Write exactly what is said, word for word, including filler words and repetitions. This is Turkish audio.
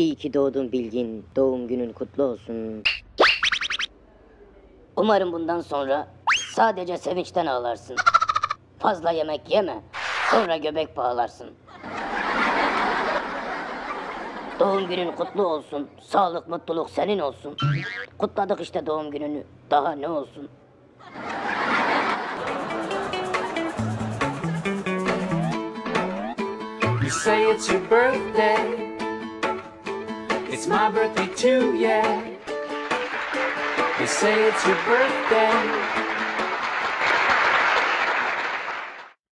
İyi ki doğdun Bilgin, doğum günün kutlu olsun. Umarım bundan sonra sadece sevinçten ağlarsın. Fazla yemek yeme, sonra göbek bağlarsın. Doğum günün kutlu olsun, sağlık, mutluluk senin olsun. Kutladık işte doğum gününü, daha ne olsun. You say it's your birthday. It's my birthday too, yeah. You say it's your birthday.